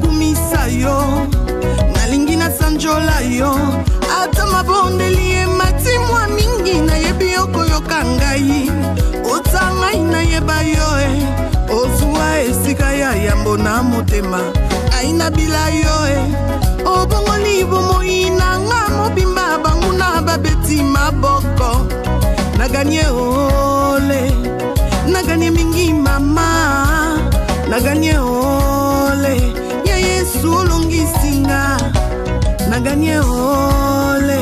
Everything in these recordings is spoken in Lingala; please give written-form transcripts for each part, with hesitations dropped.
kumisa yo nalingi na sanjola yo ata mabondeli emati mwa mingi nayebi yokoyoka ngai ota ngai nayeba yo ozwa esika ya yambo na motema aina bila yo obongoli bomoi nanga mobimba bangu na babeti maboko naganye ole naganye mingi mama naganye ole ya Yesu olongisinga naganye ole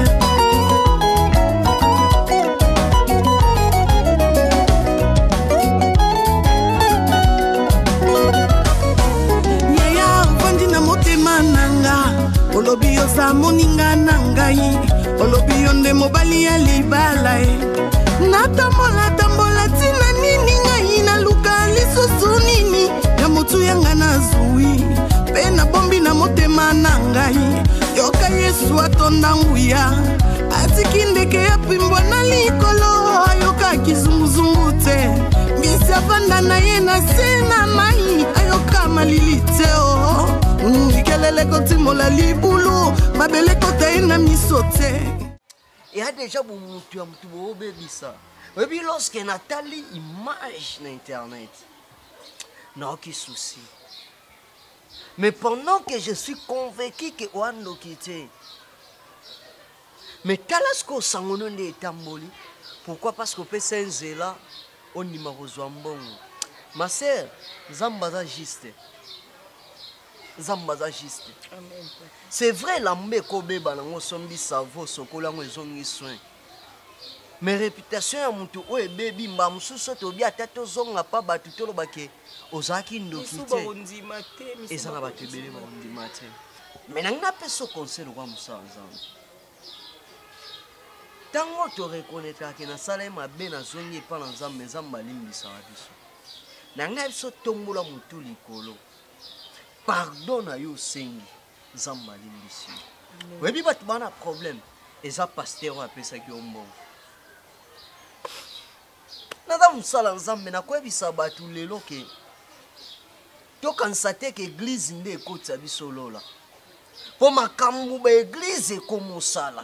yaya vandi na motema nanga olobi yoza moninga nangai olobi yonde mobali ya libala natambola tina nini ngai na luka lisusu nini ya motu yanga na zui pe na bombi na motema na ngai yoka Yesu atonda nguya atiki ndeke ya pimbwa na likolo ayoka kizunguzungu te mbisi avanda na ye na se na mai ayoka malili te ikelele kotimola libulu mabele kota ye na miso te. Il y a déjà beaucoup de ça. Et puis lorsque Nathalie image sur internet, non aucun souci. Mais pendant que je suis convaincu que on nous quitter, mais talasco sangono ne tamboli. Pourquoi? Parce que peut là, on n'y m'a rejoint bon. Ma sœur, zambaza juste. Zambaza juste. C'est vrai la mbeko beba nango sombi savo sokola ngo ezongi soin. Mais réputation ya mutu oye bebi mba mususu to bia tato zonga pa batu tolo bake ozaki ndokite. Eza na batu bele ba ndimate. Mais nanga peso conseil kwa musanza. Tango to reconnaître que na sala mabe na zongi pa na nzambe nzamba limbisa biso. Nanga biso tombola mutu likolo. Pardon à yo sengi nzamba limbisi. Webi batu bana problème eza pasteur apé ça ki ombo. Nada musala nzambe na kwebisa batu lelo ke to kansate ke église nde ekotsa biso lola. Po makambu ba église ko musala.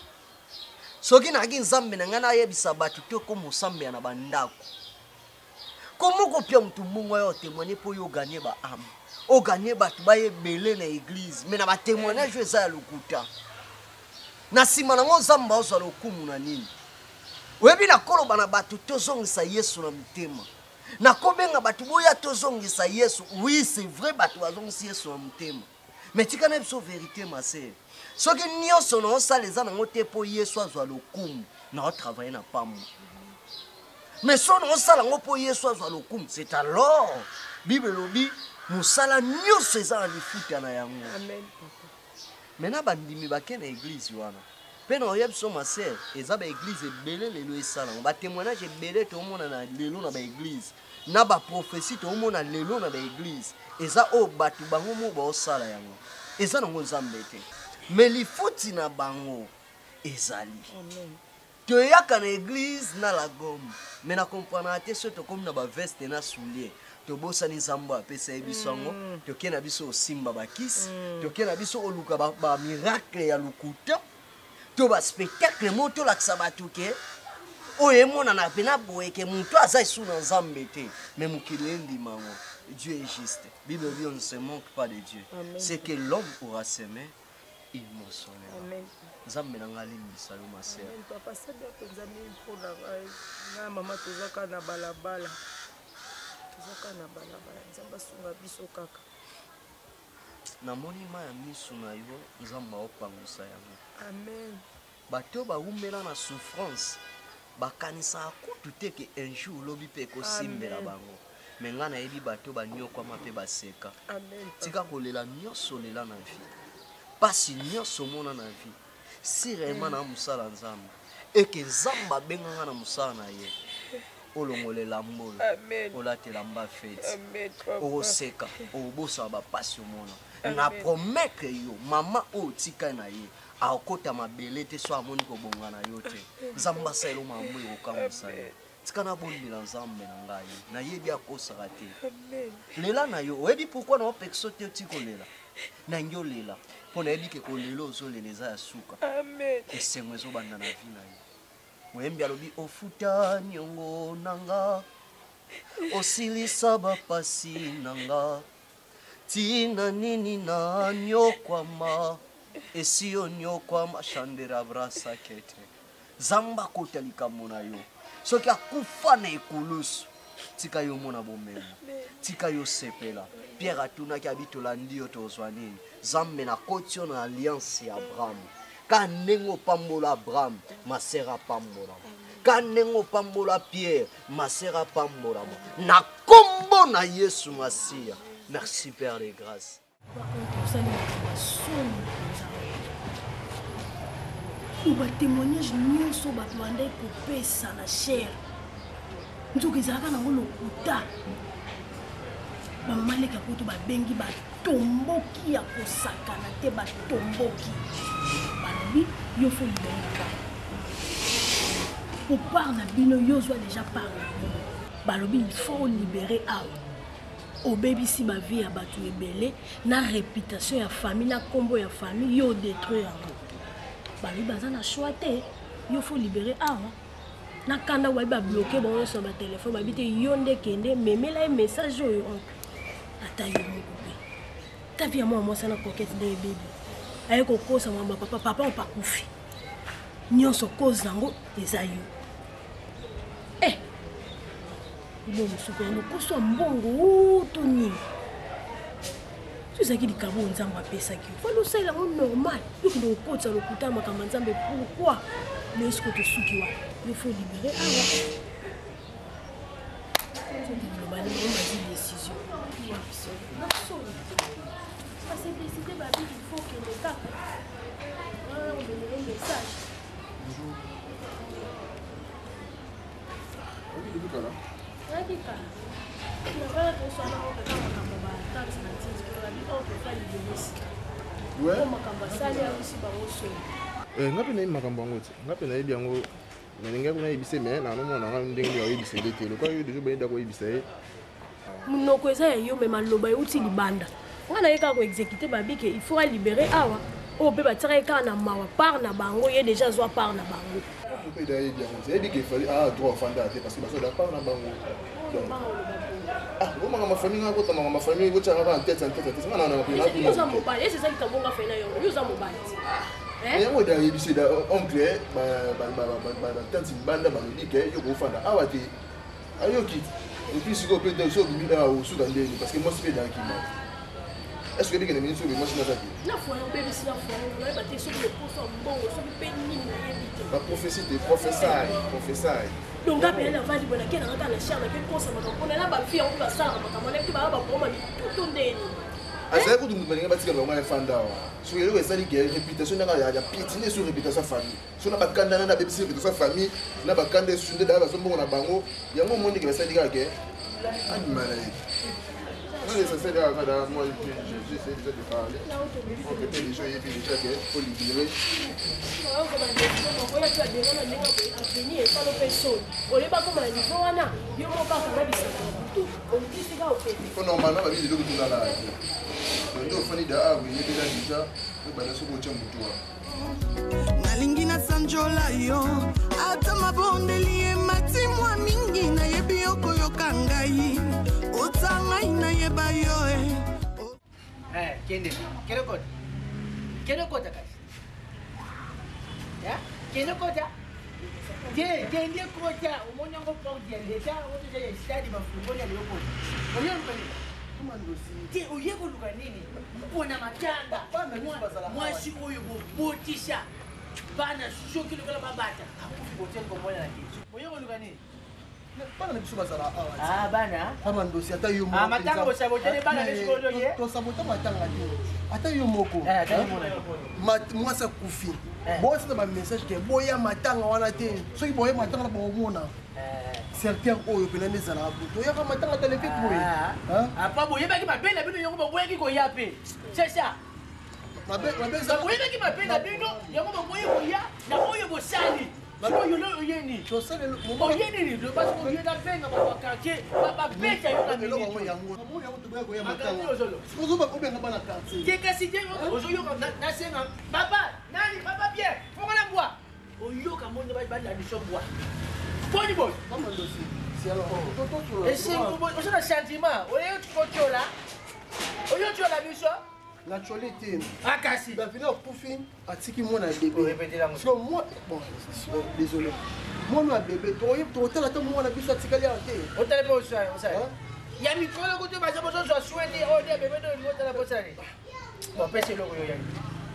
Soki na gi nzambe na ngana yebisa batu to ko musambe na bandako. Comment kopia mutu mungu yo témoigner pour yo gagner ba âme. O gagner batu ba yebele na église mais na ba témoignage eza lokuta. Na sima na ngozamba ozo lokumu na nini. Webi na koloba na batu tozongisa Yesu na mutema. Na kobenga batu boya tozongisa Yesu. Oui, c'est vrai batu bazongisa Yesu na mutema. Mais tika na biso vérité ma sœur. Soki nyonso na osaleza na ngote po Yesu azwa lokumu na o travailler na pamu. Mais si on sala ngo po Yesu azwa lokumu, c'est alors Bible lobi musala nyonso eza na lifuta na yango. Amen. Mena bandimi bakena église wana. Pena oyebso ma sœur, eza ba église ebele lelo esala. Ba témoignage ebele to mona na lelo na ba église. Na ba prophétie to mona lelo na ba église. Eza o batu bango mo ba osala yango. Eza nango nzambe te. Mais lifuti na bango ezali. Amen. Tu es à l'église na la gomme. Mais na comprendre te soto comme na ba veste na soulier. To bosa ni zamba apesa ebisongo. To kena biso simba bakis. To kena biso oluka ba miracle ya lukuta. To ba spectacle moto la ksabatuke. Oye mona na pena boye ke muntu aza isu na nzambe te. Mais mukilendi mango. Dieu est juste. Bible dit on ne se manque pas de Dieu. C'est que l'homme aura semé, il moissonnera. Amen. Nzambe na ngali mbisa yo masera. Papa sabi apenzami mpona na mama tozaka na balabala. Tozaka na balabala. Nzamba sunga biso kaka. Na moni ma ya misu na yo nzamba opangusa yango. Amen. Bato ba umela na souffrance. Bakanisa akutu te ke un jour lobi pe ko simbela bango. Mais nga na yebi bato ba nyoko ma pe baseka. Amen. Tika kolela nyonso lela na vie. Pasi nyonso mona na vie. Si réellement na musala nzambe et que nzamba benganga na musala na ye olongolela mbolo olatela mba fete oseka obosa ba passion mona na promettre yo mama o tika na ye akota mabele te so amoni ko bonga na yo te nzamba selo mamwe okamusa ye tika na bondela nzambe na ngai na yebi akosaka te Amen. lela na yo oyebi pourquoi na opekso te oti kolela na ngi olela mpo nayebi ke kolela ozolela eza ya suka Amen. esengo ezobanda na vi na yo moyembi alobi ofuta niongo nanga osilisa bapasi nanga tina nini na nyokwama esi yo nyokwama shandera brasa kete zamba kota likambo na yo soki akufa na ekulusu tika yo mona bomema tika yo sepela Pierre atunaki abitola ndio tozwa nini zambe na koti yo na alliance ya Abraham ka ndenge opambola Abraham masera pambola ka ndenge opambola Pierre masera pambola na kombo na Yesu Masia. Merci Père de grâce. Ou ba témoignage nyonso ba twanda kopesa na cher. Nzoka ezalaka nango lokuta. Ba maleka poto ba bengi ba tomboki ya kosakana te ba tomboki. Balobi yo faut libérer ba. Pour par na bino yo soit déjà parlé. Balobi il faut libérer awa. Au baby si ma vie a battu ebele na réputation ya famille na combo ya famille yo détruire yango. Balobi baza na choix te yo faut libérer awa. Na kanda wa ba bloquer bon sur ma téléphone ba bité yo nde kende memela message oyo ata yo moko. Ta vie moi ça na coquette de baby. Aye ko kosa mama papa on pas kufi. Nyonso cause nango eza yo. Bon, je suis un bon Tony. Tu sais qu'il y a un bon zamba pesa qui. Faut ça là normal. Donc le coach le kuta makamba nzambe pourquoi? Mais est-ce que tu souki wa? Il faut libérer on va dire décision. La simplicité babi il faut que le cap. On donne un message. Bonjour. ngapi na makambo yango te ngapi na yebi yango nalinga kuna yebise me na nomona nga ndenge ya yebise te lokwa yo dejo bayenda ko yebisa ye munoko eza yo me maloba uti libanda wana yeka ko exécuter babike il faut libérer awa o be batira ka na mawa par na bango ye déjà zo par na bango peut d'ailleurs yebi yango c'est dit qu'il fallait droit fanda te parce que baso da par na bango donc ma famille nga kota ma famille ko tshanga en tête c'est ngana na ko na yo za mobali c'est ça qui kabonga fena yo za mobali yango da yebise da oncle ba tante banda ba libike yo ko fanda awa te ayoki et puis si ko peut de so bimi da o su da ndeni parce que moi c'est dans qui est-ce que bien les ministres de moi c'est na foi on bébé si la foi on va battre sur le poste bon sur le pénis la prophétie des professeurs donc après la vague bona kena ngata na shama ke kosa makapona na ba fille on va ça makamona ki ba ba boma tout ndeni asa ko dumba ninga batika ba ngwa fanda wa so yelo ko sali ke réputation na ya piétiner sur réputation famille so na bakanda na bébé si réputation famille na bakanda sunde da ba so mbongo na bango yango monde ke basali ka ke ani malai non ça c'est là kada moi j'essaie déjà de parler on peut déjà y puis déjà que faut libérer normalement ba bidi lokutula la ndio fani da abu ni déjà bana so ko chamutua nalingi na sanjola yo ata mabondeli emati mwa mingi na yebi yokoyoka ngai otanga ina yeba yo kende kene kota kasi ya kene kota kende kota umonyango podi leta wote je stadi mafungoni aliyoko oyo mpani kama ndosi uyeko luka nini mpona matanga mwashi oyo botisha bana shoki luka babata akufi botel ko moya na kitu uyeko luka nini bana na biso bazala awa bana kama ndosi ata yo moko matanga bo sabote bana na shikodo ye to sabota matanga te ata yo moko mwasa kufi bosi na ba message ke boya matanga wana te soki boya matanga na bomona certains oyo pena nezala buto ya matanga ta lefe boye apa boye ba ki mapela bino yongo boye ki ko yape c'est ça boye ba ki mapela bino yongo boye ko ya na oyo bosali oyeni oyeni le parce que oyena benga ba quartier ba beta yo na minute kasi ozoyo na senga papa nani papa bien fonga na bois oyoka monde ba la mission bois boni boy et c'est on a sentiment oyo tukochola oyo tu la mission L'actualité. Ah, Kassi. La finale pour fin, à ce qui m'a bébé. Sur moi, bon, désolé. Moi, ma bébé, tu as la moi, on a pu s'attirer à terre. On t'a pas ça, on sait. Il y a micro là côté parce que besoin de soigner oh des bébés de moi la poste aller. Bon, pèse le goyo yaki.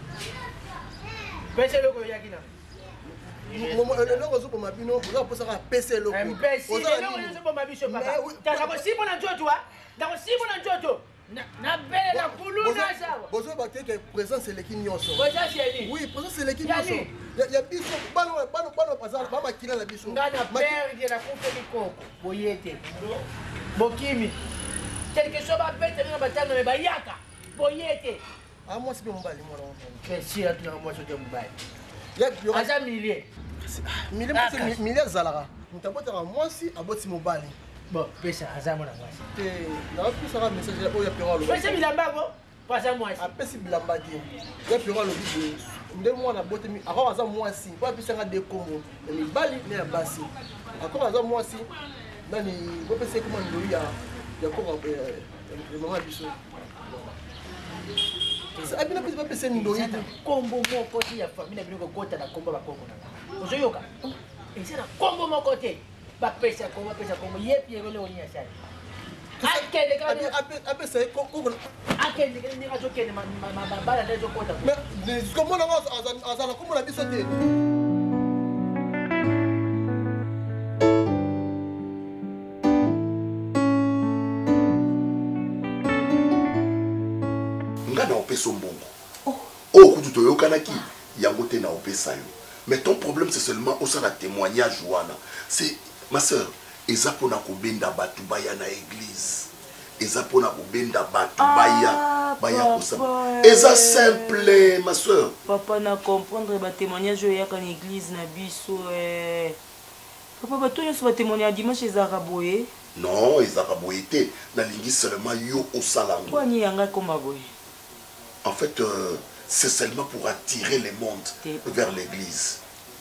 Pèse le goyo yaki na. Moi, le roseau pour ma bino, vous avez posé à pèse le goyo. Pèse le roseau pour ma biche papa. T'as pas si bon en toi. T'as pas si bon en toi. Na belle la kuluna sawa. Bozo baté que présence c'est l'équipe nyonso. Boza chéri. Oui, présence c'est l'équipe nyonso. Il y a biso bano bazar ba makila la biso. Ngana père de la coupe de coco. Boyete. Bokimi. Quelque chose ba bête na batana me bayaka. Boyete. Ah moi c'est bien mbali moi là. Mais si là tu as moi c'est mbali. Ya aza millier. Millier zalara. Mutabota moi si aboti mobali. Bon, pesa aza mona mwasi. Na plus ça message là oya pera lo. Pesa bilamba go. Pasa mwasi. Apesi bilamba di. Ya pera lo bi. Nde moi na bote mi. Ako aza mwasi. Kwa pesa nga de Congo. Mi bali ne ya basi. Ako aza mwasi. Nani go pesa kuma ndo ya ko maman biso. Ça abina pesa pesa ndo yi. Kombo moko ti ya famille bino ko kota na kombo ba koko na. Ozoyoka. Eza na kombo moko te. Ba pesa kombo yepi yele oni ya sai. Akende ka ape c'est ko akende ka ni rajo kende bala ndezo kota. Mais comment on azana comme la biso te. Ngana opesa mbongo. Oh kutu toyokanaki yango te na opesa yo. Mais ton problème c'est seulement au sein de témoignage wana. C'est ma sœur, eza pona kobenda batu baya na église. Eza pona kobenda batu baya kosa. Eza simple ma sœur. Papa na comprendre ba témoignage ya kan église na biso Papa ba toyo so ba témoignage dimanche ezaka boye. Non, ezaka boye te. Na lingi seulement yo au salango. Kwa ni yanga koma boye. En fait c'est seulement pour attirer les mondes vers l'église.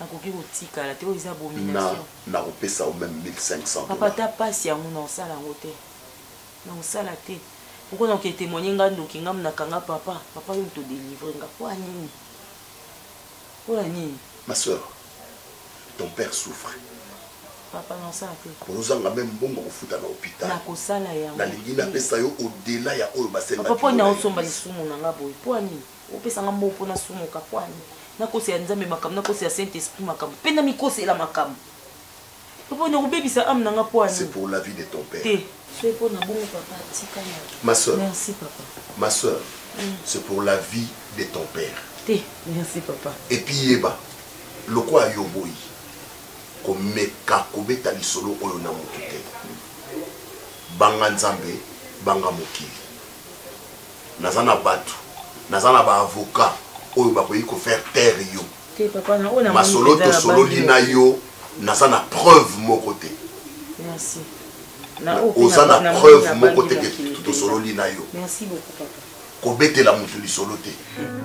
Na opesa au même 1500. Papa ta passe ya mona osala ngote. Na osala te. Pourquoi donc témoigner ngando ki ngam na kanga papa yo to délivrer nga kwa nini? Kwa nini? Ma soeur, ton père souffre. Papa non ça te. Nous avons même bon futa na hôpital. Na kosala ya. Na lingi na pesa yo au-delà ya oyo basenga. Papa na osomba lisumu na nga boy. Kwa nini? Opesa nga moko na sumu ka kwa nini? Na kosi ya nzambe makam na kosi ya Saint-Esprit makam penda mikosi la makam papa na ubebisa am na nga poani c'est pour la vie de ton père c'est pour na bon papa tika na ma soeur merci papa ma soeur c'est pour la vie de ton père merci papa et puis yeba loko ayoboyi ko meka ko beta lisolo oyo na mokite banga nzambe banga mokili nazana batu nazana ba avocat oyo bakoyi ko faire taire yo te papa na ona masolo to solo lina yo naza na preuve moko te merci na oza na preuve moko te ke to solo lina yo merci beaucoup papa ko betela mutu lisolo te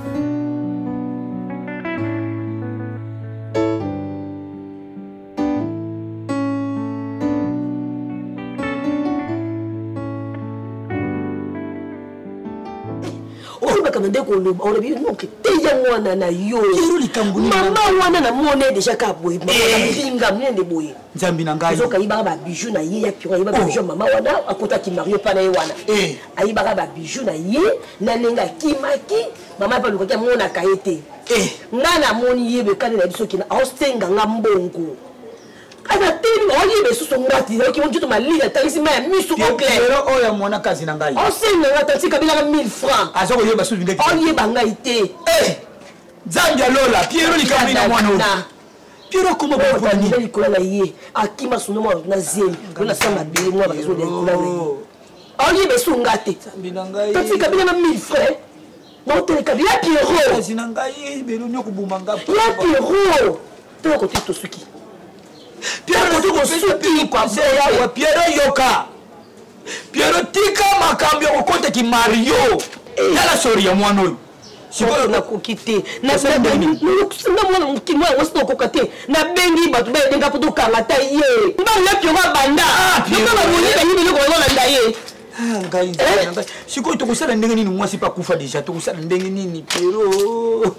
Kamande ko lo on bi no ke te ya mwana na yo mama wana na mone déjà ka boye mama binga mnende boye nzambi na ngai zoka iba ba bijou na ye ya piro iba bijou mama wana akota ki mario pa na ye wana ayiba ba bijou na ye na nenga kimaki mama pa luka mona ka ete ngana moni yebe kana na biso kina austenga ngambongo ana tini oli be suso ngati ki on juto malika talisi ma misu au clair pero oya mwana kazi na ngai austenga ngata tika bila 1000 francs azoko yeba su bindeki oli banga ite Zambia lola Piero likambi na mwana Piero kuma bota ni beli kola ye akima suno mo na zeli na samba bele mo ba zo de kola ye oli be su ngati Zambia ngai tika bila 1000 francs non te kabila Piero kazi na ngai belo nyoko bumanga ya Piero to côté to suki Pierre côté ko suki kwa ya Pierre yoka Pierre tika makambi ko côté ki Mario yala sori ya mwana oyo sikoyo nakoki te namona mokili wango sina okoka te nabengi bato bayedenga po tokanga ta ye mbanga piongo abanda yokaba monika ye biloko bakolanda ye ngai sikoyo tokosala ndenge nini mwasi pa kufa deja tokosala ndenge nini Pierrot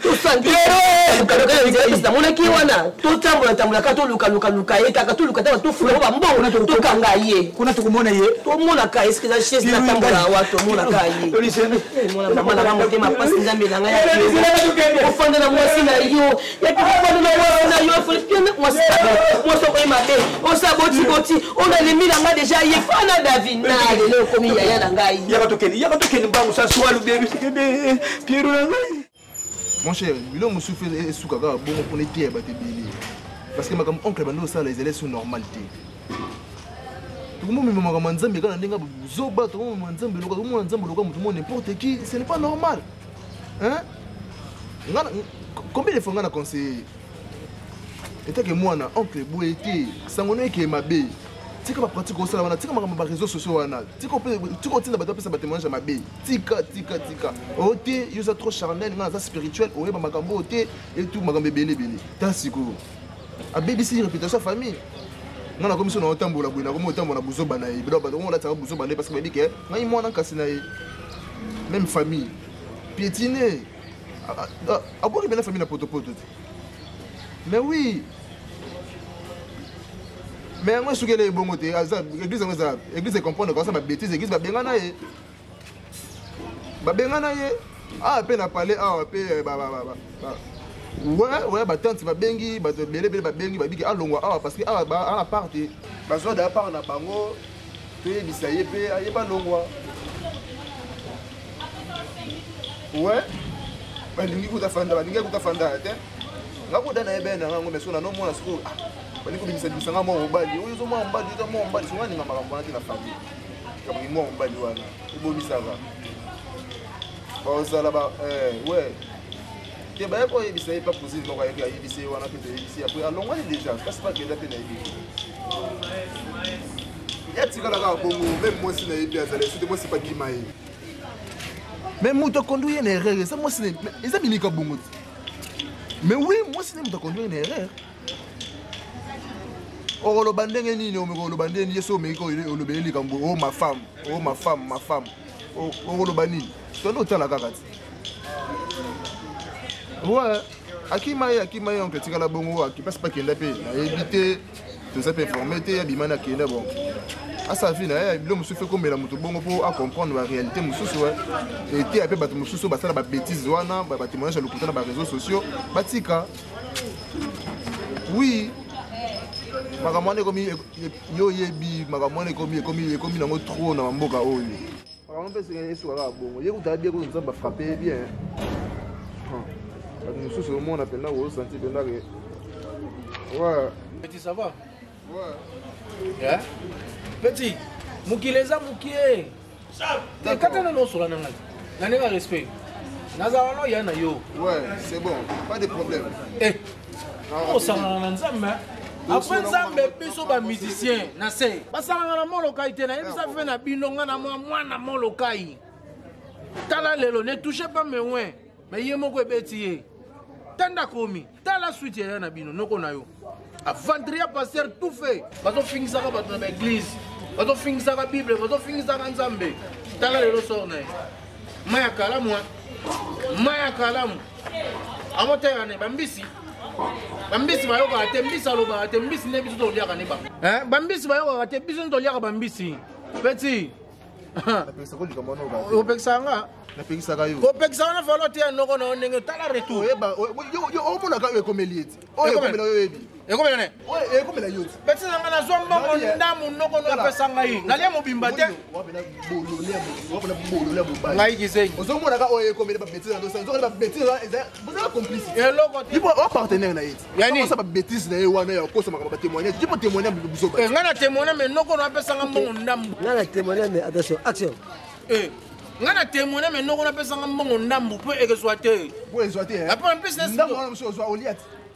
namonaki wana totambola tolukaluka ye kaka toluka ta tofula bambongo tokanga ye kuna tokomona ye tomonaka eske eza chaise natambola awa tomonaka ye mama nanga motema mpasi nzambe na ngai ofanda na mwasi na yo yapi ofanda na mwasi na yo mwasi okoyi mabe osa botiboti onalemi na nga deja ye fana david na lelo okomi yaya na ngai yaka tokende mbango sa swalu bebe Pierrot na ngai mon cher bilo mosusu esuka kaka bongo mpona eteya bato ebele parce que makambo oncle bando osala ezali so normal te tokomomema makambo ya nzambe kaka na ndenge zoba tokomomema nzambe loka tokomona nzambe loka motu mo n'importe qui ce n'est pas normal combien de fois nga na conseiller etake mwana oncle boye te sango no eke mabe tika bapratique osala wana tika makambo baréseau sociaux wana tika otinda bato bapesa batémoignage ya mabe tika oyo te yo oza trop charnel nga naza spirituel oyeba makambo oyo te etu makambo ebelebele ta sikoyo abebisi réputation ya famille nga nakomi so na otambola boye nakomi otambola na buzoba na ye bilo bato omo lataka buzoba na ye parce que bayebi ke ngai mwana nkasi na ye même famille piétine aboki bena famille na potopoto te mais oui mais moi je suis allé bon côté l'église l'église comprendre quand ça ma bêtise l'église babengana ye ah pe na parler ah pe ouais ba tante babengi ba belé babengi babiki alongwa ah parce que ah à part bazo da part na bango pe bisaye pe aye ba longwa ouais balingi kutafanda te ngako na ebena ngo meso na no mona siko bani ko bimisa bisanga mo mobali oyo zo mo mobali so wani mama kamwana te na famille kama mo mobali wana ibo bisanga ba osala ba ouais ke ba ko yebisa pas possible no ka yebisa wana pe yebisa après alongwa ni déjà kasi pas que da pe na yebisa ya tikala ka bongo même moi si na yebisa azala c'est moi c'est pas qui mai même moto conduire une erreur ça moi c'est ils ont mis ka bongo mais oui moi c'est moto conduire une erreur oh le bandenge nini omeko le bandenge yeso omeko le beleli kambo oh ma femme oh le banini to ndo tala kaka ti ouais akima on critique la bongo qui passe pas kenda pe na éviter tout ça peut informer te abimana kenda bon asa fina ya bilo musu fait comme la moto bongo pour à comprendre la réalité mususu ouais et te ape bato mususu basala ba bêtises wana ba témoignage le côté na ba réseaux sociaux batika oui makamwane komi yo yebi makamwane komi nango trop na mboka oyo makamwane pese esuka kaka bongo ye kutala bien ko nzambe ba frapper bien bato mosusu omona mpenza kosentir mpenza ke ouais petit ça va ouais petit mokili eza mokie te katana nosola na ngai na ndenge ya respect nazala no ya na yo ouais c'est bon pas de problème osangana na nzambe après nzambe biso bamusicien na se basangana na molokai te nayebisa fe na bino nga na mwana molokai tala lelo ne touche pas mes oins mais ye moko ebeti ye tanda komi tala suite ya na bino noko na yo avandria pasteur tout fait bazofingisaka bato na baeglise bazofingisaka bible bazofingisaka nzambe tala lelo sor na ye maya kalamu amoteyane bambisi bayokaka te mbisi alobaka te mbisi nde biso toliaka ne bango bambisi bayokaka te biso nde toliaka bambisi peti opekisaka nga napekisaka yo kopekisaka na falo te ya noko na yo ndenge tala retour omonaka oyo ekomeli eti oyo ekomela yo yebi ekomela ne ekomela yo ti peti nanga nazwa mbongo ndamu noko no apesa ngai nalia mobimba te ngai kisenyi ozomonaka oyo ekomeli babétise na dosani nzokali babétise bozala complicité eloko te ipo opartenaire na ye ti okosa babétise na ye wana ya okosa makambo batémoignage ipo témoignage biso ngai na témoignage me noko no apesanga mbongo ndambu ngai na témoignage me attention action nga na témoigner mais noko napesanga mbongo ndambu mpo ekezwa te po ezwa te après business ndambu wana mosu ozwa oliat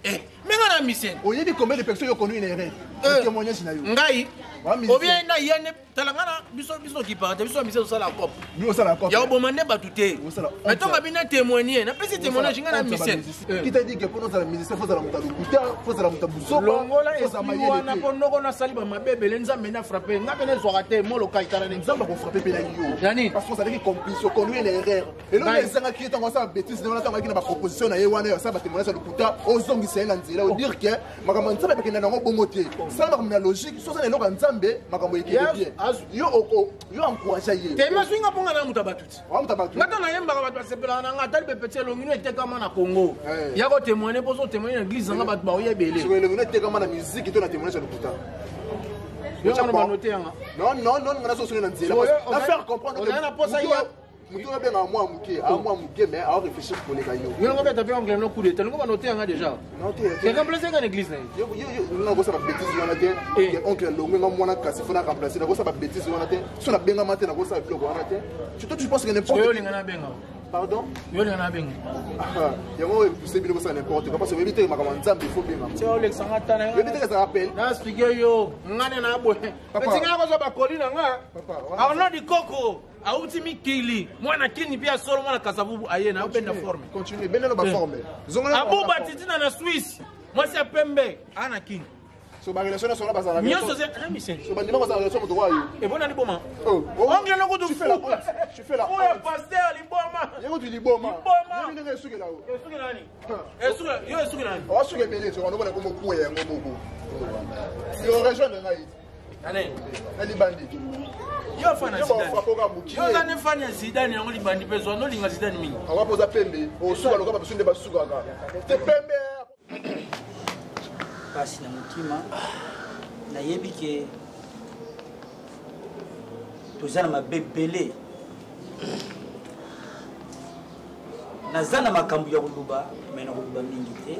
Mais on a mission. On y a dit combien de personnes ont connu une erreur. Témoignage na yo. Ngai. Ou bien na yane talangana biso qui part biso mission ça la cop. Nous ça la cop. Ya bomande batute. Mais toi mabina témoigner, na pesi témoignage ngana mission. Qui t'a dit que pour nous la musicien faut ça la mutabu kuta, faut ça la mutabu so. Longola et ça na po noko na sali ba mabebe lenza mena frapper. Na bene zoraté molo kaitana nzamba ko frapper pe la yo. Yani parce que ça dit complice connu une erreur. Et là les gens qui étant ça bêtise na ta qui na ba proposition na yewana ça ba témoignage le kuta ozongi c'est na nzela au dire que makambo nzamba pe na ngo bongote. Ça na logique, so ça na loka nzambe makambo yeke bien. Yo encourager ye. Tema swinga ponga na mutabatuti. Wa mutabatuti. Ngata na yemba ba sepela na ngata le petit longino etekama na Congo. Ya ko témoigner pour so témoigner l'église nga ba ba oyebele. So le longino etekama na musique to na témoignage le kuta. Yo on noter nga. Non, ngana so na nzela. Na faire comprendre que on a posa ya mutu na benga moi muke mais à réfléchir pour les gayo. Yo ngaba taper anglais no coup de tête ngaba noter nga déjà. Noter. C'est remplacer nga l'église na. Yo na go ça ba bêtise wana te. Et oncle longo nga mwana kasi fona remplacer na go ça ba bêtise wana te. So na benga matin na go ça bloc wana te. Tu penses que n'importe yo linga na benga. Pardon? Yo linga na benga. Ya mo pousser bilo ça n'importe quoi parce que éviter makambo nzambe il faut benga. C'est Alex ngata na. Éviter que ça rappelle. Na expliquer yo ngane na boye. Petit nga ko so ba kolina nga. Papa. Arnaud di Coco. Auti mikili mwana kini pia solo mwana kasavubu ayena upenda forme continue benda no ba forme abuba titina na Suisse moi c'est pembe ana kini so ba relation na sona ba za la nyoso c'est na mission so ba ndima ko za relation mo to wa yo e bona ni boma ongle no ko tu fais la honte tu fais la honte oya pasteur liboma yego tu liboma yo ni ngesuke la yo esuke nani esuke yo esuke nani o suke bele so no bona ko mo kuwe yango boko yo rejoindre ngai ane na libandi yo fana Zidane yo zane fanya Zidane yango libandi pezo no linga Zidane mingi awa poza pembe o suka loka ba sunde ba suka ka te pembe kasi na mutima na yebi ke tozana mabebele nazana makambu ya kuluba mena kuluba mingi te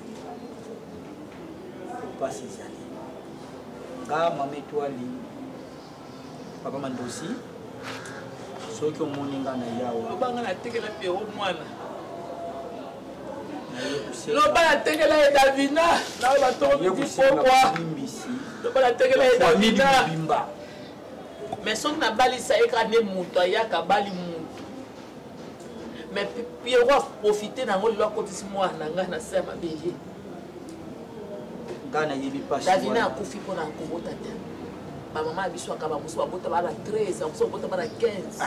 pasi zali nga mame twali papa mandosi soki omoni nga na yawe obanga natekela Pierrot mwana loba natekela ye Davina nawe batokokwa loba natekela ye Davina mais soki nabalisa ye kaka nde moto ayaka abali moto mais Pierrot aprofite nango lelo akotisi mwana ngai na se ya mabele nga nayebi pasi Davina akufi mpo na kobota te maman a biso akaba muso abota bala 13 muso abota bala 15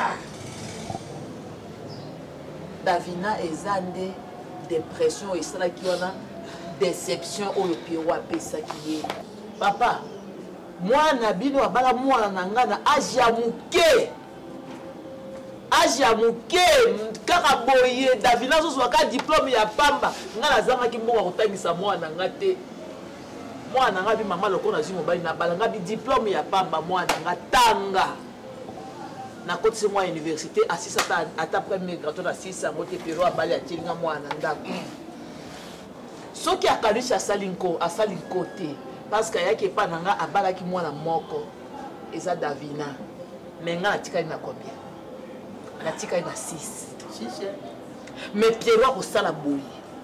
Davina ezande dépression et ça qui wana déception oyo Pierrot apesaki ye papa mwana bino abala mwana na nga na age ya muke kaka boye Davina zozwa ka diplôme ya pamba nga nazangaki mboka kotangisa mwana nga te mwana nga bi mama loko na zimo bali na balanga bi diplôme ya pamba mwana nga tanga na kotisi mwa université asisa ata premier grato na sisa ngote Pierrot abali atilinga mwana ndako soki akanisi asali nko te parce que ayaki epa na nga abalaki mwana moko eza Davina mais nga natikali na combien natikali na 6 mais Pierrot akosala boye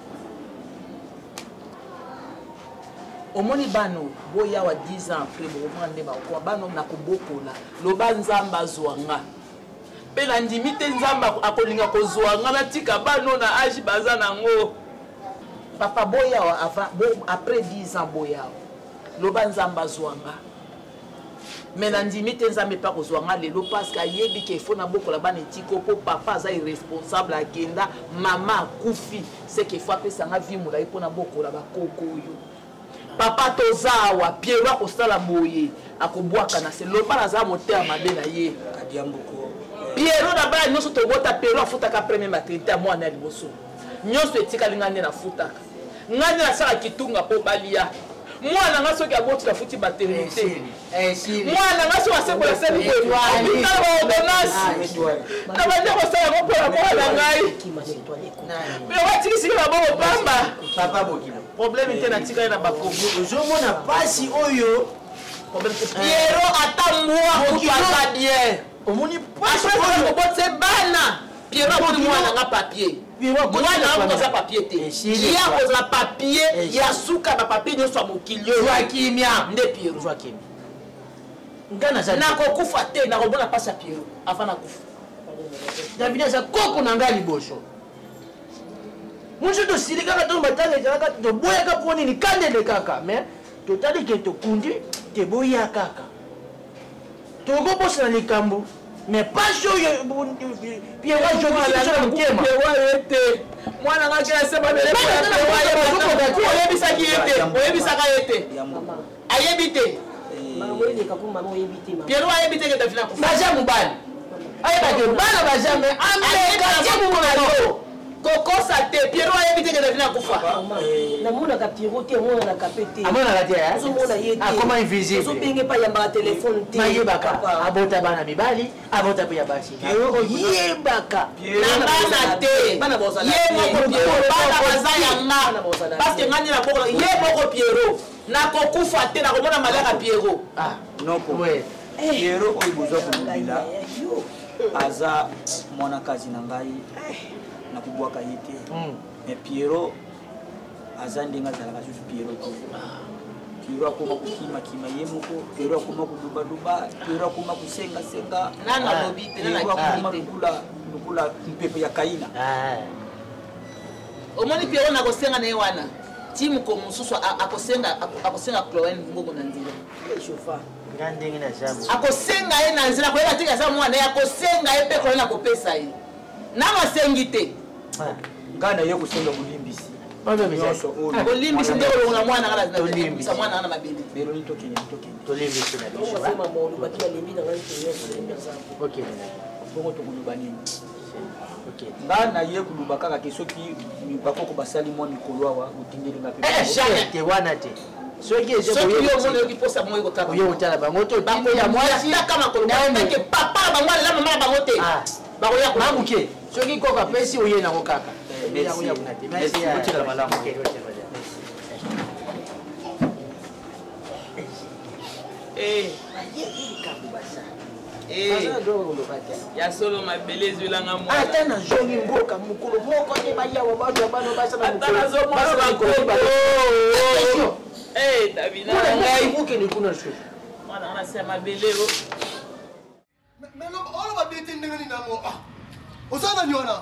omoni bano boya wa 10 ans après bokomona nde bakoma bano na kobokola loba nzambe azwanga mpe na ndimi te nzambe akolinga kozwanga natika bano na age baza nango papa boya wa après 10 ans boya loba nzambe azwanga mais na ndimi te nzambe pa kozwanga lelo parce que ayebi ke ifo na bokola bana etiko mpo papa aza irresponsable akenda mama akufi seke ifo apesanga vi molai mpo na bokola bakoko oyo papa tozawa Pierrot akosala boye akobwaka na se loba naza motema mabe na ye kadiamboko Pierrot na bala nyonso tobota Pierrot afutaka premier maternité ya mwana ya liboso nyonso etikali nga nde nafutaka nga nde nasala kitunga mpo balia mwana nga soki aboti nafuti maternité mwana nga soki asekola seli boyeopitala baordonnance na bandi kosala yango mpona mwana ngai me watikisiki na bongo pamba problème te natikali na bakongo ozomona pasi oyo Pierrot ata mwa moto aza bien omoni pasi oyo kobotse bana Pierrot akoli mwana nga papier mwana akoza papier te ye akozala papier ya suka bapapier nyonso ya mokili oyo kimia nde Pierrot zwa kimia nakokufa te nakobona mpasi ya Pierrot afa nakufa davidi aza koko na ngai liboso mosu tosili kaka to matanga ezalaka toboyaka mpo nini kandele kaka mais totali ke tokundi teboya kaka tokobosana likambo mais pasi oyo Pierrot ajokiaa motema mwana ngaki asema oyebisaka ye te ayebi te Pierrot ayebi te ke David akufa baza mobali ayebake bana bazame amekatiakumonao kokosa te Pierrot ayebi te ke David akufa namonaka Pierrot te amonaka pe te amonaka te ozomona ye te akoma invisible ozopenge pa yambaka telefone te mayebaka abota bana mibali abota mpe ya basi yebaka nangana te ye moko Pierrot bana baza yanga parceke ngani na boko ye moko Pierrot nakokufa te nakomona malaka Pierrot noko Pierrot oyo bozwa kolobela aza mwana-kazi na ngai nakubwaka ye te mais Pierrot aza ndenge azalaka susu Pierrot te Pierrot akoma kokima ye moko Pierrot akoma kolubaluba Pierrot akoma kusengasenga Pierrot akoma lokula mpepe ya Kaina omoni Pierrot nakosenga na ye wana ti moko mosusu akosenga Chloé mbongo na nzela akosenga ye na nzela koyeba teke aza mwana ye akosenga ye mpe Chloé nakopesa ye nanga asengi te ngai na ye kosenga bolimbisi bolimbisi nde kolongola mwana ngana mwana ngana mabele beloni tokende tolimbisi na biso bongo tokoloba nini ngai na ye koluba kaka ke soki bakoko basali mwa mikolo awa otindelinga te wana te soki oyokotala bango tomamuke soki koko apesi oye nango kaka ya solo mabele ezwelanga mwana ata nazongi mboka mokolo moko te bayawa bazwa bano basanaokende kuna su mwana nasi ya mabele o oyo babeti ndenge nini nango oza nani wana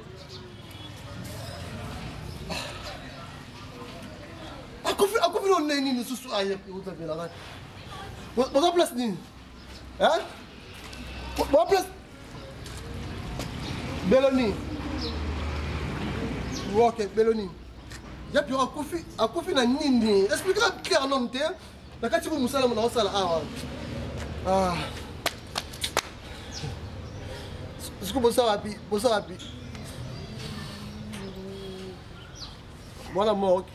akufi lo nde nini susu ozabelaka boza place nini boza place beloni ok beloni ya pio akufi na nini expliquera clair non te na kati bo mosala mona osala awa siku bosa wapi mwana moki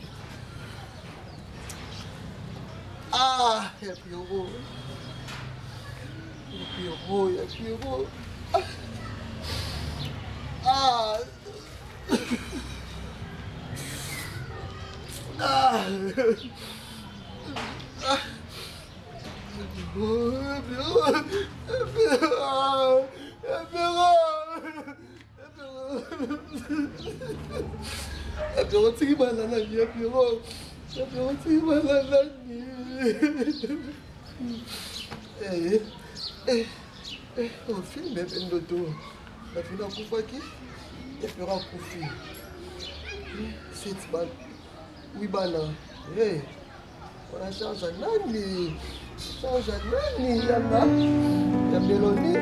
ya Pierrot Pierrot tiki malala ni Pierrot tiki malala ni au film bébé ndoto la fina kufaki ya Pierrot akufi c'est ban oui bana wana change nani ya Beloni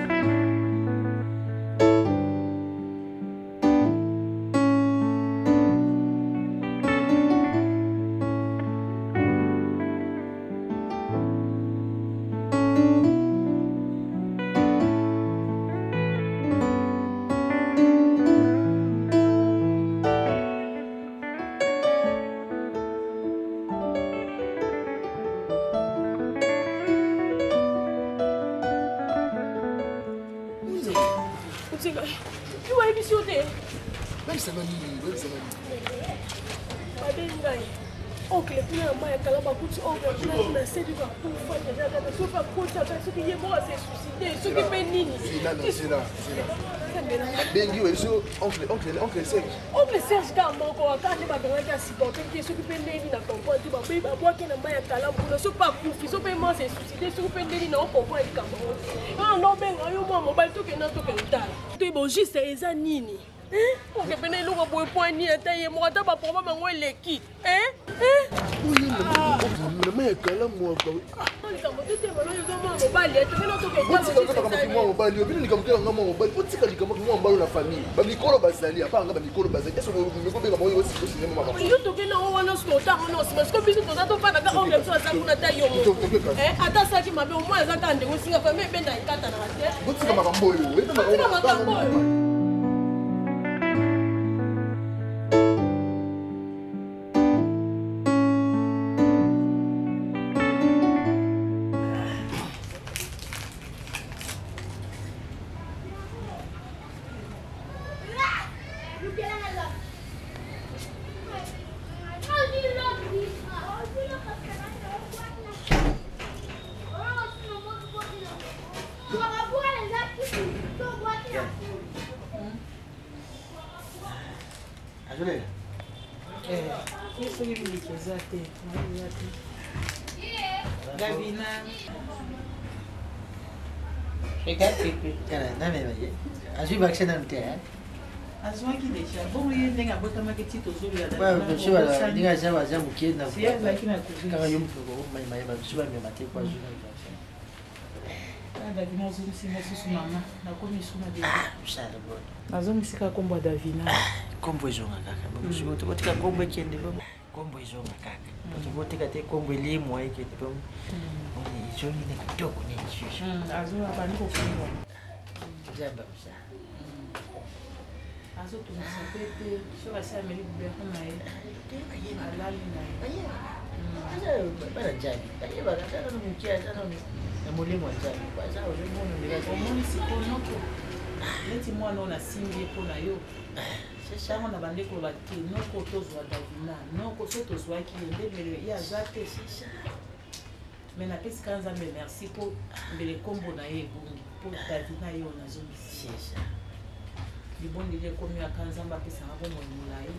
oncle kuna ya maya kala bakuti oncle kuna tuna sedi kwa kufa kana sofa kocha kana soki ye mo se suicide soki pe nini sila bengi we so oncle Serge ka moko akande babanga ka supporter ki soki pe nini na comprendre ba be ba boke na maya kala kuna so pa kufi so pe mo se suicide soki pe nini na comprendre ka mo no benga yo mo mobile to ke na to ke utala to bo juste eza nini onke pene iloko boye poani ata ye moko ata baproblème yango eleki mama ya kala mwaka likambo totema noyo ezomwa mobali etokena tokemobali obino likambo telanga mwa mobali otika likambo mwa mobali na famille bamikolo bazali apanga bamikolo bazali ese mekobenga bango osinema mama yo tokena ngo wana soki otanga no nsima siko biso toza tofandaka ongle biso aza kuna ata yo ata asaki mabe omoi aza kaka ndenge osinga famille ebenda ekatanaka te botika makambo oyo Davina. Regarde Pepe. Non mais voyez. As-tu vacciné dans le terrain? azwaki deja bongo ye ndenge abotamaki ti tozolila ndenge aza baza mokie na azalaki na kaka yo mokoko mayeba biso bamema te kwa zwi davina ozongisinga susu mama nakomi suna nazongisika kombo ya davina kombo ezonga kaka tokotika kombo ekende kombo ezonga kaka tokotika te kombo eliemwa ekende ezongi ne kitoko ne nsusu azobandi kofungwa jamba msa azotungisa mpe te so basameli bubeko na ye alali na ye bana jabi bayebaka tana no mokie atana na molemo ya jabi baza ozomona ndeka omoni sikoyo noko neti mwana oyo nasimbi ye mpo na yo ntango na bandeko bake noko tozwa davina noko so tozwaki ye ndemele ye aza te me napesika nzambe merci mpo mbele nkombo na ye ebongi mpo davina ye oyo nazongisi libondeli ekomi aka nzambe apesanga bomoi molai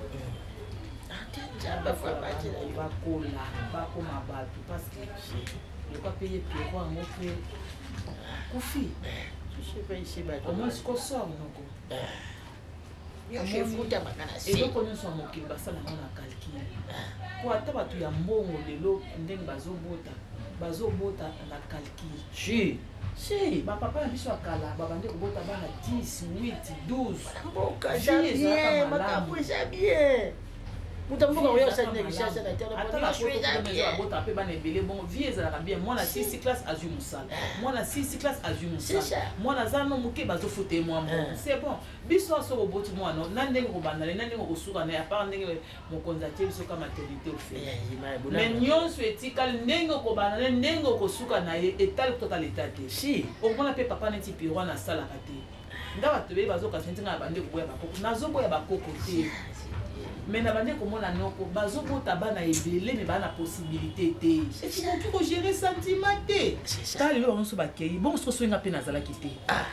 bakola bakoma bato parceke yoka mpe ye piero yango mpe kufi omoi sikosor noko eloko nyonso ya mokili basalango na calcule po ata bato ya mbongo lelo ndenge bazobota na calcule si bapapa na biso ya kala babandi kobota bana 10 8 12 makambo eza bien mutamboka oyosabota mpe bana ebele bongo vie ezalaka bien mwana 6 classe azwi mosala mwana 6 classe azwi mosala mwana aza no moke bazofuta ye mwa mbongo c'est bon biso aso koboti mwana na ndenge kobanda na ndenge kosuka na apart ndenge mokonzi atie biso ka maternité ofele mais nyonso etikali ndenge kobanda na ndenge kosuka na ye etali kotala leta te si okomona mpe papa neti piro wana asalaka te nga bato beye bazokasi ntinga na bande koboya bakoko nazoboya bakoko te mais na bande komona noko bazobota bana ebele me bana possibilité te etinaki kogere sentiment te tala lelo bango so bakei bongo soko soyenga mpe nazalaki te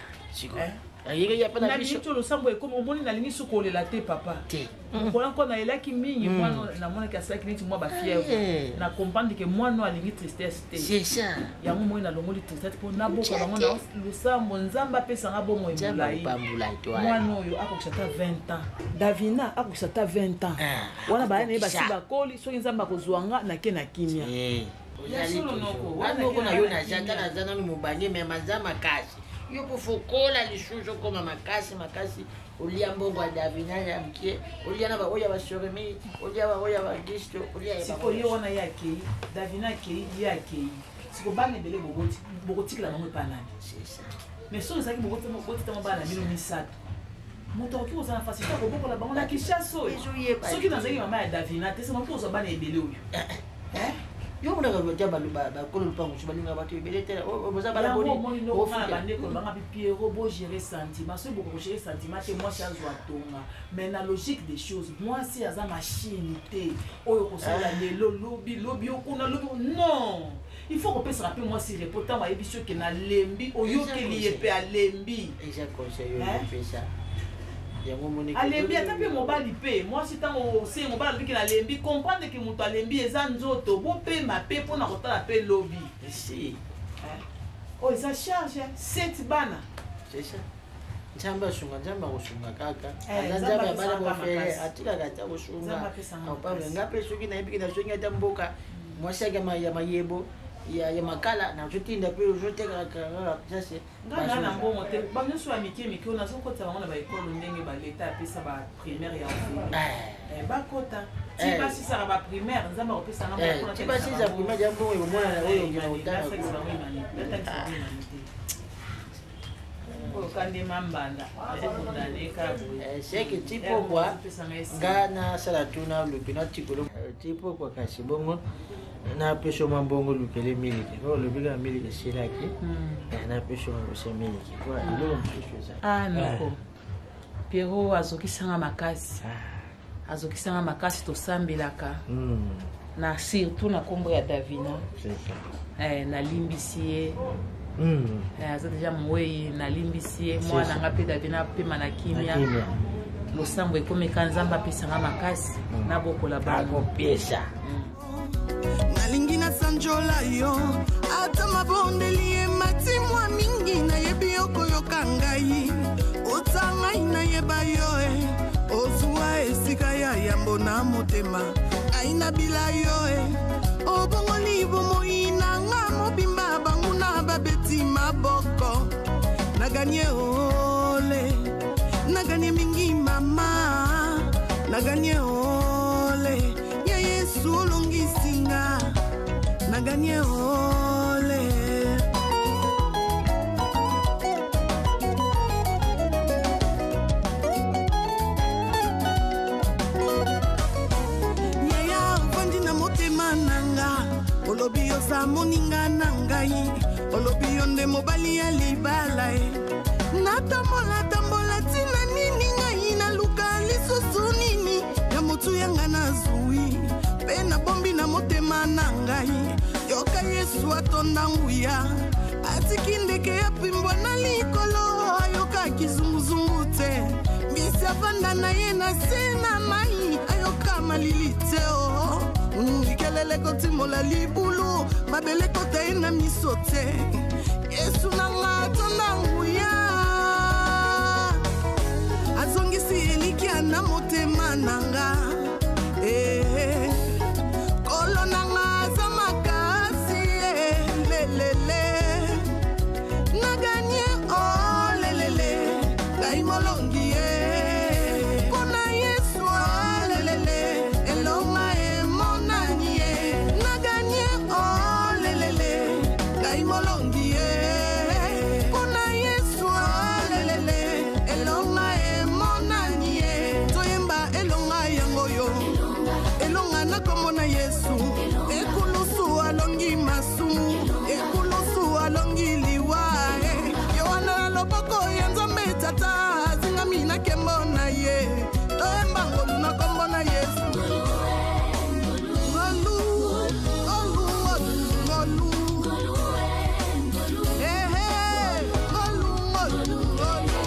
na biso losambo ekomi omoni nalingi so kolela te papa mokolo nko nayelaki mingi mwana namonaki asalaki neti mwa bafièvre na comprendre ke mwana alingi tristesse te yango moi nalongoli tristesse mpo naboka bango na losambo nzambe apesanga bomoi molai mwana oyo akokisa ta 20 ans davina akokisa ta 20 ans wana baya naye basi bakoli soki nzambe akozwanga nake na kimia wanoko na yo nazanga naza nano mobali me maza makasi yo kofokola lisusu okoma makasi olia mbongo ya davina ya mkie olia na baoyo ya basoremi olia baoyo ya bagisto olia siko ye wana ye akei davina akei ye akei siko bana ebele bokotikela bango epa nani mais soki ezalaki bokotitama bana bino misato moto akoki kozala fasi te kobokola bango na kishasa oyo soki nazalaki mama ya davina te sema mpo kozwa bana ebele oyo yo mona ka lotya ba ko lo pango tshi balinga batho beletela o boza bala boni o fana bandeko banga Pierrot bo gérer sentiment so boko gérer sentiment te moi change wa tonga mais na logique des choses moi si aza machine te oyo ko sala lelo lobi okuna lobi non il faut qu'on puisse rappeler moi si reportant wa ebiso ke na lembi oyo ke lié pe a lembi et j'ai conseillé de faire ça. Alembi atape mobali pe moi si tango se mobali ki na lembi comprendre que muto alembi eza nzoto bo pe ma pe pona kotala pe lobby si oh ça charge 7 bana c'est ça njamba shunga njamba kushunga kaka njamba bana bo fere atika kata kushunga apa ngape shuki na ibiki na shuki ata mboka mwasha kama ya mayebo ya makala na tutinda pe ujoteka kaka sasa ngana na mbongo te banyo so amitié miki ona so kota ngona ba école ndenge ba l'état pesa ba primaire ya ba kota ti ba si ça ba primaire nzamba ko pesa ngamba ko ti ba si za primaire ya mbongo yo mona na oyo ngina utana ko kande mambanda ndane ka seke tipo kwa ngana sala tuna lupina tikolo tipo kwa kasibongo na pesho mambongo lukele miliki ko lubika miliki silaki na pesho mambose miliki kwa ilo mpisho noko Pierrot azokisanga makasi to sambelaka na surtout na kombo ya Davina na limbisi aza deja mwei na limbisi mwana nga pe Davina pe manakimia losambo ekomeka nzamba pesanga makasi na bokola bango pesa nalingi na sanjola yo ata mabondeli emati mwa mingi nayebi yokoyoka ngai otangai nayeba yo ozwa esika ya yambo na motema aina bila yo obongoli bomoi nanga mobimba bangu na babeti maboko naganye ole naganye mingi mama naganye ole ya Yesu longisinga naganye ole yaya vandi na motema nanga olobi yosa moninga nangai olobi yonde mobali ya libala natambola tina nini ngai na luka lisusu nini ya motu yanga na zui pe na bombi na motema na ngai yoka Yesu atonda nguya atiki ndeke ya pimbwa na likolo ayoka kizunguzungu te misi avanda na ye na se na mai ayoka malili te ikelele kotimola libulu mabele kota ye na miso te Yesu nanga atonda nguya azongisi elikia na motema nanga kolo nanga za makasi lelele naganye lelele ngai molongi mpona Yesu lelele elonga emonani naganye lelele ngai molongi mpona Yesu lelele elonga emonani toyemba elonga yango yo elonga na komona Yesu ekulusu alongi masumu ekulusu alongi liwa yowana loboko ya Nzambe tata zingami na kembo na ye toyemba ngolu na kombo na Yesu ngolu ngolu ngolu ngolu ngolu ngolu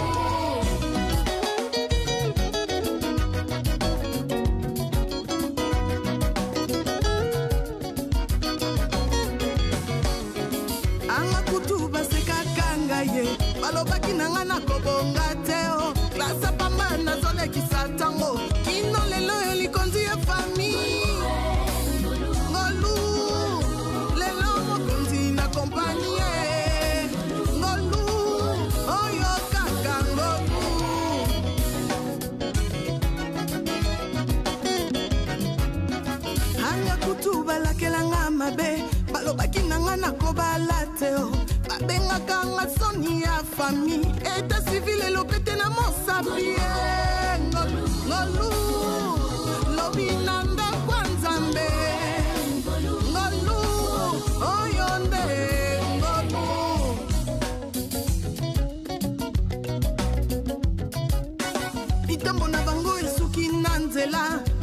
anga kutu basekaka ngai balobaki nanga na kobonga te klasa pamba nazolekisa ntango kino lelo elikonzi ya fami ngolu lelo mokonzi na kompani ngolu oyo kaka ngolu anga kutu balakelanga mabe balobaki nanga nakobala te babengaka nga soni ya fami eta civile elopete na mosapi ngolu lobi na ndako ya Nzambe ngolu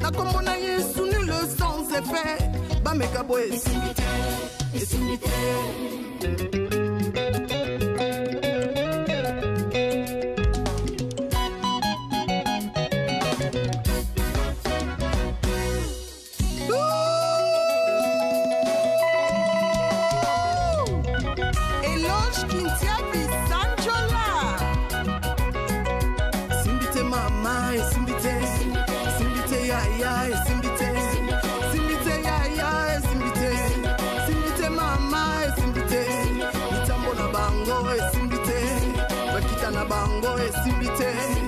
na kombo na Yesu nul sans effet bameka boye esimbi te esimbi te. Bango esimbite